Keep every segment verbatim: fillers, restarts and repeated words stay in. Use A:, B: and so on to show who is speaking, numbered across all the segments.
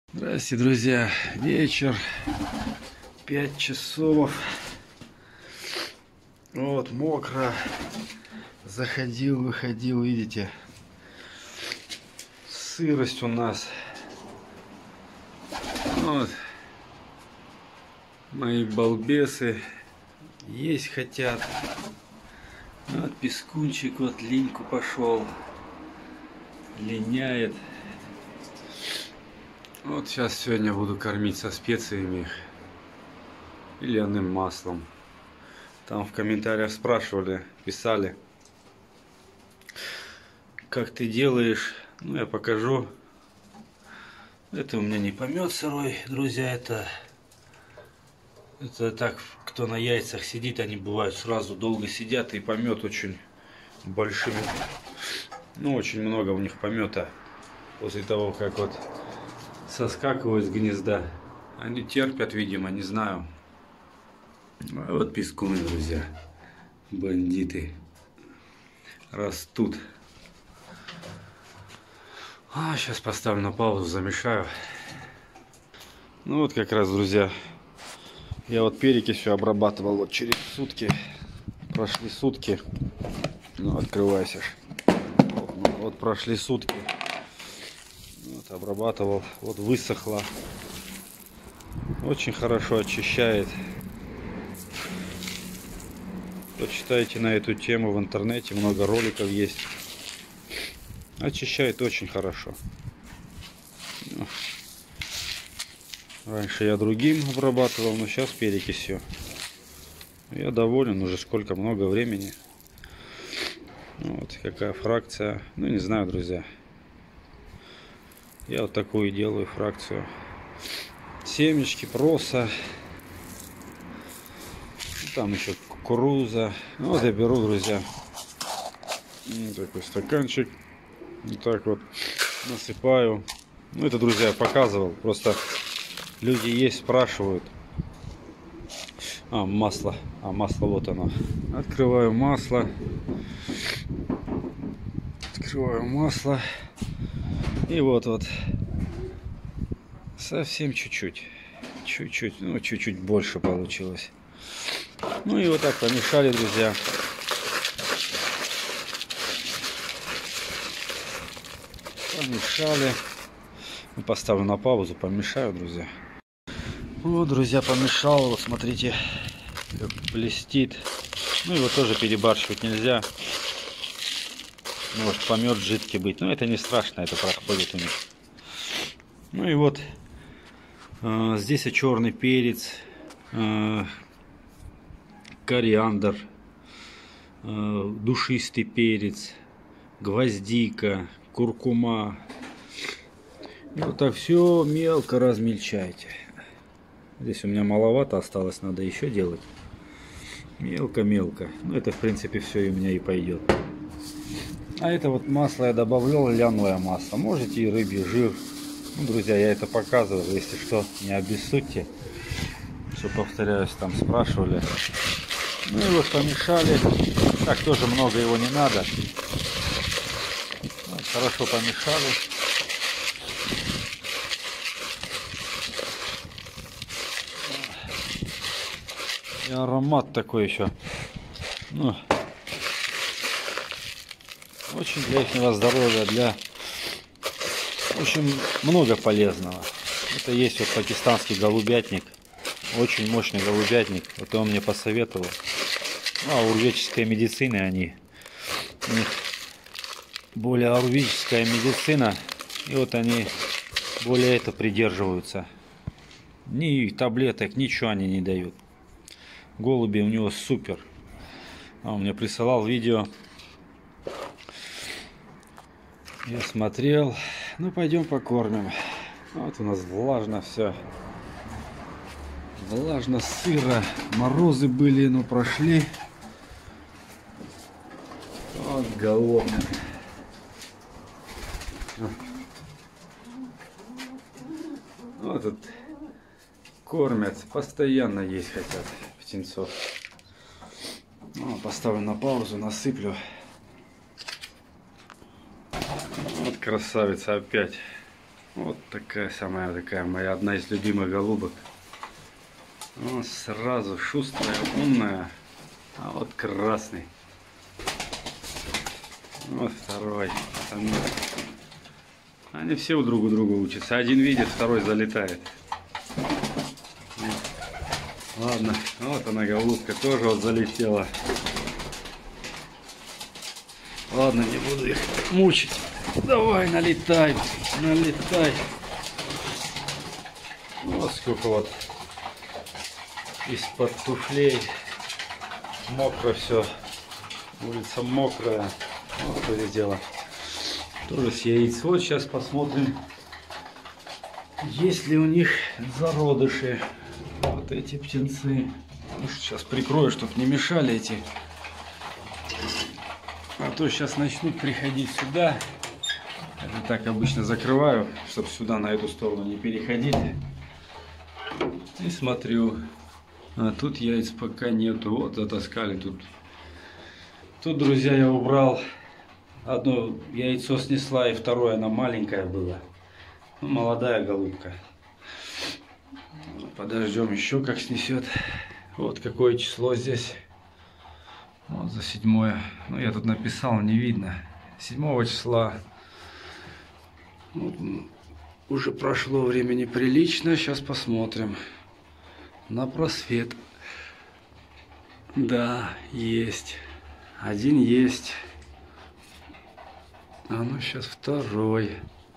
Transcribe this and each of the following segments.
A: Здравствуйте, друзья. Вечер, пять часов. Вот, мокро. Заходил, выходил, видите. Сырость у нас. Вот. Мои балбесы есть хотят. Вот пескунчик, вот линьку пошел. Линяет. Вот сейчас сегодня буду кормить со специями и льняным маслом. Там в комментариях спрашивали, писали, как ты делаешь. Ну, я покажу. Это у меня не помет сырой, друзья, это это так, кто на яйцах сидит, они бывают сразу долго сидят, и помет очень большими. Ну, очень много у них помета после того, как вот соскакивают с гнезда. Они терпят, видимо, не знаю. А вот пескуны, друзья, бандиты растут. А, сейчас поставлю на паузу, замешаю. Ну вот как раз, друзья, я вот перекисью обрабатывал вот через сутки. Прошли сутки. Ну, открывайся. Вот, вот прошли сутки. Вот, обрабатывал. Вот высохло. Очень хорошо очищает. Почитайте на эту тему в интернете. Много роликов есть. Очищает очень хорошо. Раньше я другим обрабатывал, но сейчас перекисью. Я доволен уже сколько, много времени. Вот какая фракция. Ну, не знаю, друзья. Я вот такую делаю фракцию. Семечки, проса. Там еще кукуруза. Вот я беру, друзья, вот такой стаканчик. Вот так вот насыпаю. Ну, это, друзья, я показывал. Просто люди есть, спрашивают. А, масло. А, масло, вот оно. Открываю масло. Открываю масло. И вот вот. Совсем чуть-чуть. Чуть-чуть. Ну, чуть-чуть больше получилось. Ну и вот так помешали, друзья. Помешали. Поставлю на паузу, помешаю, друзья. Вот, друзья, помешал. Вот смотрите, как блестит. Ну его тоже перебарщивать нельзя. Может помет жидкий быть. Но это не страшно, это проходит у них. Ну и вот э, здесь и черный перец, э, кориандр, э, душистый перец, гвоздика, куркума. И вот так все мелко размельчайте. Здесь у меня маловато осталось, надо еще делать. Мелко-мелко. Ну это в принципе все и у меня и пойдет. А это вот масло я добавлял, льняное масло. Можете и рыбий жир. Ну, друзья, я это показываю. Если что, не обессудьте. Что, повторяюсь, там спрашивали. Ну и вот помешали. Так тоже много его не надо. Вот, хорошо помешали. И аромат такой еще. Ну, очень для ихнего здоровья, для очень много полезного. Это есть вот пакистанский голубятник. Очень мощный голубятник. Это он мне посоветовал. Ну, а аюрведическая медицина, они. У них более аюрведическая медицина. И вот они более это придерживаются. Ни таблеток, ничего они не дают. Голуби у него супер. А он мне присылал видео. Я смотрел. Ну, пойдем покормим. Вот у нас влажно все. Влажно, сыро. Морозы были, но прошли. Вот голодный. Вот тут кормят. Постоянно есть хотят птенцов. Ну, поставлю на паузу, насыплю. Вот красавица опять. Вот такая самая такая моя одна из любимых голубок. Он сразу шустрая, умная. А вот красный. Вот второй. Они все у друг у друга учатся. Один видит, второй залетает. Ладно, вот она голубка тоже вот залетела. Ладно, не буду их мучить. Давай, налетай, налетай. Вот сколько вот из-под туфлей. Мокро все. Улица мокрая. Вот что здесь дело. Тоже с яиц. Вот сейчас посмотрим, есть ли у них зародыши. Вот эти птенцы. Ну, сейчас прикрою, чтобы не мешали эти. А то сейчас начнут приходить сюда. Это так обычно закрываю, чтобы сюда на эту сторону не переходить. И смотрю. А тут яиц пока нету. Вот затаскали тут. Тут, друзья, я убрал. Одно яйцо снесла, и второе, она маленькая была. Ну, молодая голубка. Подождем еще, как снесет. Вот какое число здесь. Вот за седьмое. Ну, я тут написал, не видно. Седьмого числа. Вот, уже прошло времени прилично. Сейчас посмотрим. На просвет. Да, есть. Один есть. А ну сейчас второй.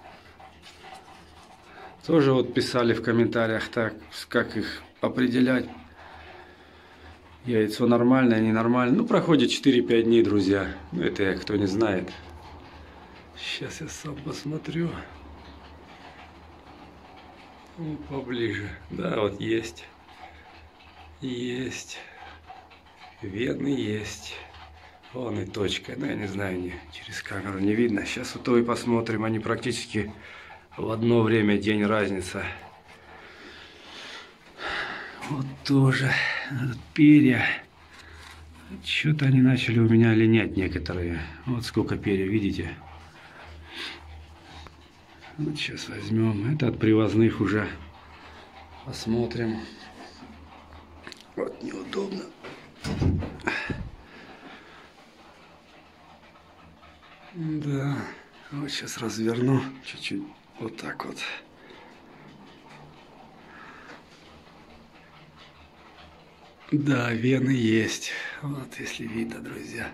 A: Тоже вот писали в комментариях, так, как их определять. Яйцо нормальное, ненормальное. Ну, проходит четыре-пять дней, друзья. Ну, это я, кто не знает. Сейчас я сам посмотрю. Ну, поближе. Да, вот есть. Есть. Вены есть. Вон и точка. Ну, я не знаю, не, через камеру не видно. Сейчас вот то и посмотрим. Они практически в одно время, день разница. Вот тоже. Перья. Что-то они начали у меня линять некоторые. Вот сколько перьев, видите? Вот сейчас возьмем. Это от привозных уже. Посмотрим. Вот неудобно. Да. Вот сейчас разверну. Чуть-чуть. Вот так вот. Да, вены есть. Вот, если видно, друзья.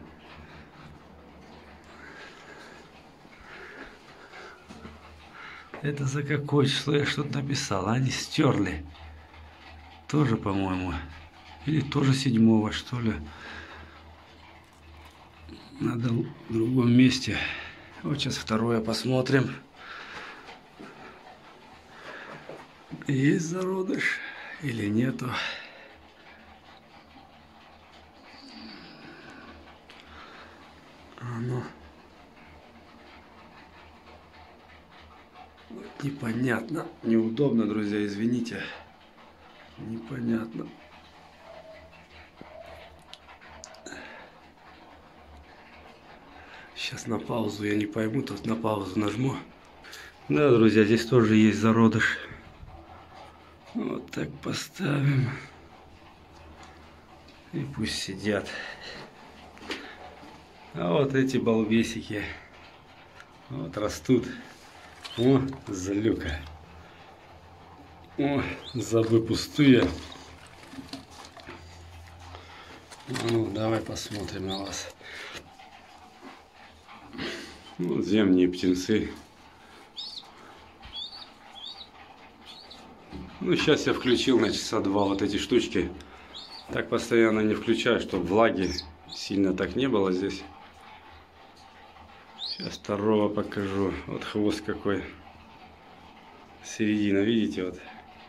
A: Это за какое число я что-то написал? Они стерли. Тоже, по-моему. Или тоже седьмого, что ли. Надо в другом месте. Вот сейчас второе посмотрим. Есть зародыш или нету. А ну. Вот непонятно. Неудобно, друзья, извините. Непонятно. Сейчас на паузу, я не пойму, тут на паузу нажму. Да, друзья, здесь тоже есть зародыш. Вот так поставим. И пусть сидят. А вот эти балбесики вот растут. О, злюка. О, забы пустые. Ну, давай посмотрим на вас. Вот зимние птенцы. Ну, сейчас я включил на часа два вот эти штучки. Так постоянно не включаю, чтобы влаги сильно так не было здесь. Сейчас второго покажу. Вот хвост какой. Середина, видите, вот.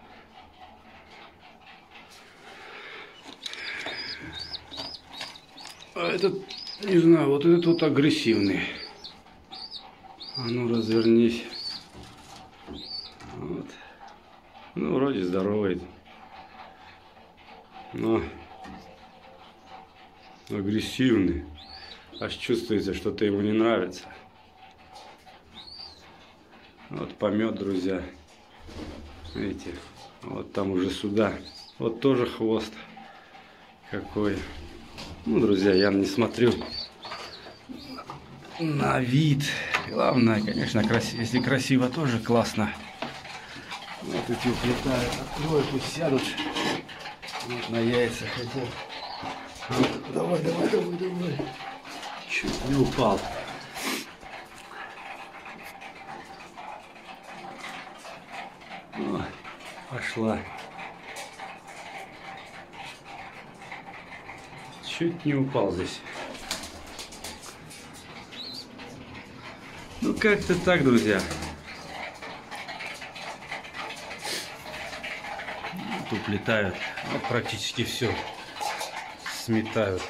A: А этот, не знаю, вот этот вот агрессивный. А ну, развернись. Вот. Ну, вроде здоровый. Но агрессивный. Аж чувствуется, что-то ему не нравится.
B: Вот помет, друзья. Видите, вот там уже сюда. Вот тоже хвост какой. Ну, друзья, я не смотрю на вид. Главное, конечно, красиво. Если красиво, тоже классно. Вот эти уплетают. Открою, пусть сядут. Вот на яйца хотят. Вот, давай, давай, давай, давай. Чуть не упал. О, пошла. Чуть не упал здесь. Ну, как-то так, друзья. Вот уплетают. Вот практически все сметают.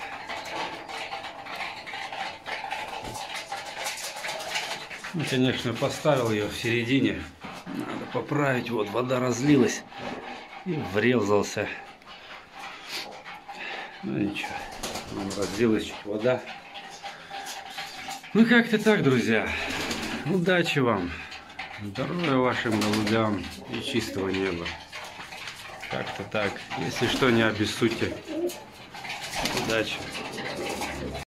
B: Ну, конечно, поставил ее в середине. Надо поправить. Вот вода разлилась и врезался. Ну ничего. Разлилась чуть вода. Ну как-то так, друзья. Удачи вам. Здоровья вашим голубям и чистого неба. Как-то так. Если что, не обессудьте. Удачи.